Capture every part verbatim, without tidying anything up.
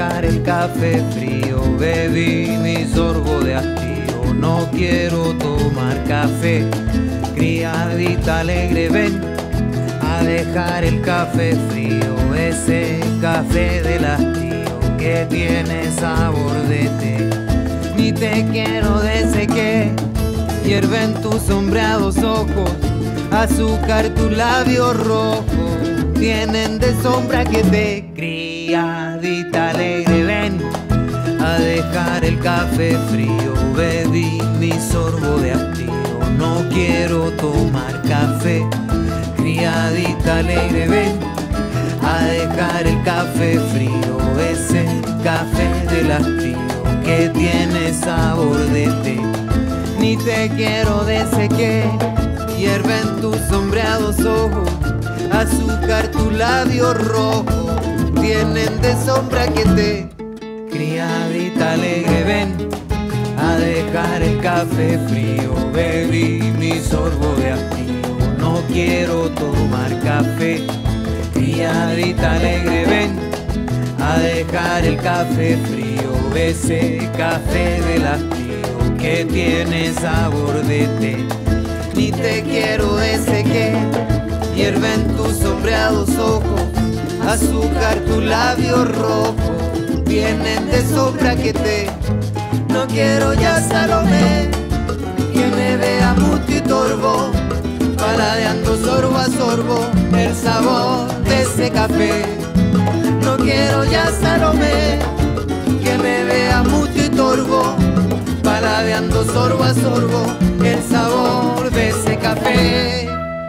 dejar el café frío, bebí mi sorbo de hastío, no quiero tomar café. Criadita alegre, ven a dejar el café frío, ese café del hastío que tiene sabor de té. Ni te quiero de ese que hierven tus sombreados ojos, azúcar tus labios rojos tienen de sombra que te. Criadita alegre, ven a dejar el café frío, bebí mi sorbo de hastío, no quiero tomar café. Criadita alegre, ven a dejar el café frío, ese café del hastío que tiene sabor de té. Ni te quiero de ese que hierven tus sombreados ojos, azúcar tus labios rojos tienen de sombra que te. Criadita alegre, ven a dejar el café frío, bebí mi sorbo de hastío, no quiero tomar café. Criadita alegre, ven a dejar el café frío, ese café del hastío que tiene sabor de té. Ni te quiero ese que hierven tus sombreados ojos, azúcar tus labios rojos tienen de sombra que te. No quiero ya Salomé que me vea muti torbo, paladeando sorbo a sorbo el sabor de ese café. No quiero ya Salomé que me vea muti torbo, paladeando sorbo a sorbo el sabor de ese café.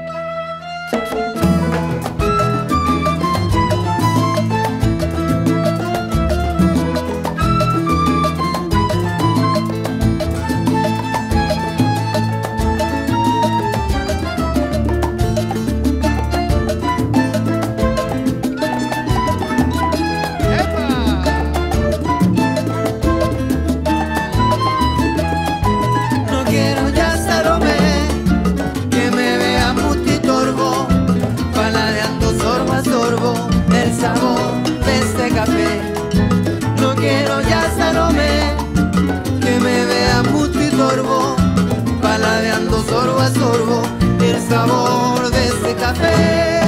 No quiero ya Salomé que me vea muti torbo, paladeando sorbo a sorbo el sabor de ese café.